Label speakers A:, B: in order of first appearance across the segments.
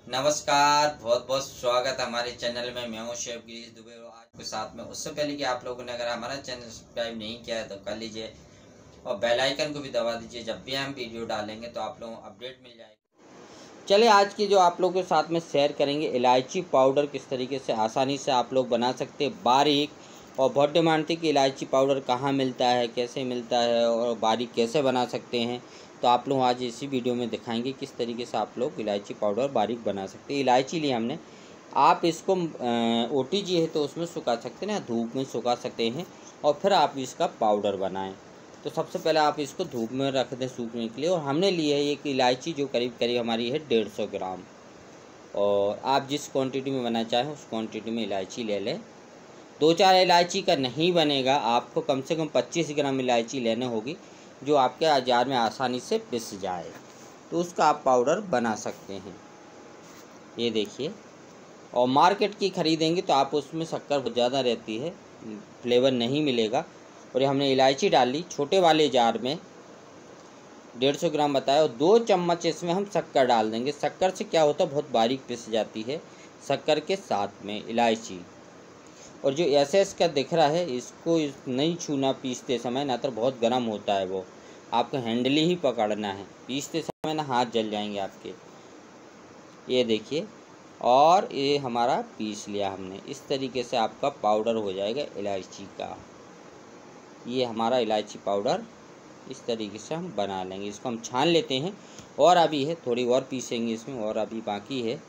A: नमस्कार, बहुत बहुत स्वागत है हमारे चैनल में। मैं हूं शेफ गिरीश दुबे और आज के साथ में। उससे पहले कि आप लोगों ने अगर हमारा चैनल सब्सक्राइब नहीं किया है तो कर लीजिए और बेल आइकन को भी दबा दीजिए। जब भी हम वीडियो डालेंगे तो आप लोगों को अपडेट मिल जाएगी। चलिए आज की जो आप लोगों के साथ में शेयर करेंगे इलायची पाउडर किस तरीके से आसानी से आप लोग बना सकते हैं बारीक। और बहुत डिमांड थी कि इलायची पाउडर कहाँ मिलता है, कैसे मिलता है और बारीक कैसे बना सकते हैं। तो आप लोग आज इसी वीडियो में दिखाएंगे किस तरीके से आप लोग इलायची पाउडर बारीक बना सकते हैं। इलायची ली हमने, आप इसको OTG है तो उसमें सुखा सकते हैं ना, धूप में सुखा सकते हैं और फिर आप इसका पाउडर बनाएं। तो सबसे पहले आप इसको धूप में रख दें सूखने के लिए। और हमने ली है एक इलायची जो करीब करीब हमारी है 150 ग्राम। और आप जिस क्वांटिटी में बनाना चाहें उस क्वांटिटी में इलायची ले लें। 2-4 इलायची का नहीं बनेगा, आपको कम से कम 25 ग्राम इलायची लेनी होगी जो आपके अचार में आसानी से पिस जाए, तो उसका आप पाउडर बना सकते हैं। ये देखिए, और मार्केट की ख़रीदेंगे तो आप उसमें शक्कर बहुत ज़्यादा रहती है, फ्लेवर नहीं मिलेगा। और ये हमने इलायची डाली छोटे वाले जार में 150 ग्राम बताया, और 2 चम्मच इसमें हम शक्कर डाल देंगे। शक्कर से क्या होता है, बहुत बारीक पिस जाती है शक्कर के साथ में इलायची। और जो एसेंस का दिख रहा है इसको नहीं छूना पीसते समय, ना तो बहुत गर्म होता है वो, आपको हैंडली ही पकड़ना है। पीसते समय ना हाथ जल जाएंगे आपके। ये देखिए, और ये हमारा पीस लिया हमने। इस तरीके से आपका पाउडर हो जाएगा इलायची का। ये हमारा इलायची पाउडर इस तरीके से हम बना लेंगे। इसको हम छान लेते हैं, और अभी है थोड़ी और पीसेंगे इसमें, और अभी बाकी है।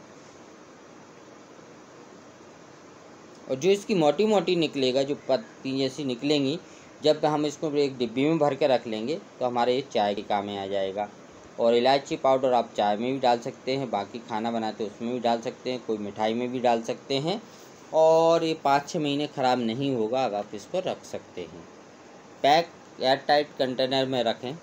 A: और जो इसकी मोटी मोटी निकलेगा, जो पत्ती जैसी निकलेंगी, जब हम इसको एक डिब्बी में भर के रख लेंगे तो हमारे ये चाय के काम में आ जाएगा। और इलायची पाउडर आप चाय में भी डाल सकते हैं, बाकी खाना बनाते हैं उसमें भी डाल सकते हैं, कोई मिठाई में भी डाल सकते हैं। और ये 5-6 महीने ख़राब नहीं होगा, अगर आप इसको रख सकते हैं। पैक एयर टाइट कंटेनर में रखें।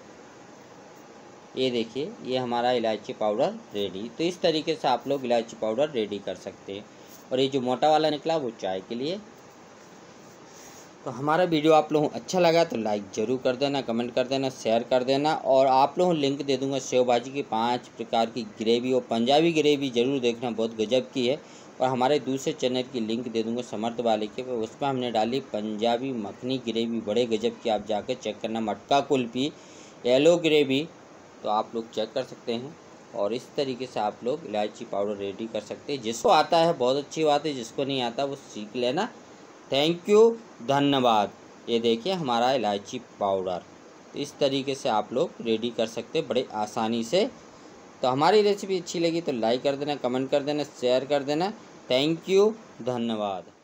A: ये देखिए, ये हमारा इलायची पाउडर रेडी। तो इस तरीके से आप लोग इलायची पाउडर रेडी कर सकते हैं। और ये जो मोटा वाला निकला वो चाय के लिए। तो हमारा वीडियो आप लोगों को अच्छा लगा तो लाइक ज़रूर कर देना, कमेंट कर देना, शेयर कर देना। और आप लोगों को लिंक दे दूंगा सेव भाजी की 5 प्रकार की ग्रेवी, और पंजाबी ग्रेवी ज़रूर देखना, बहुत गजब की है। और हमारे दूसरे चैनल की लिंक दे दूंगा समर्थ वाले के, उसमें हमने डाली पंजाबी मखनी ग्रेवी, बड़े गजब की। आप जाकर चेक करना, मटका कुल्फ़ी, येलो ग्रेवी, तो आप लोग चेक कर सकते हैं। और इस तरीके से आप लोग इलायची पाउडर रेडी कर सकते हैं। जिसको आता है बहुत अच्छी बात है, जिसको नहीं आता वो सीख लेना। थैंक यू, धन्यवाद। ये देखिए हमारा इलायची पाउडर, तो इस तरीके से आप लोग रेडी कर सकते हैं बड़े आसानी से। तो हमारी रेसिपी अच्छी लगी तो लाइक कर देना, कमेंट कर देना, शेयर कर देना। थैंक यू, धन्यवाद।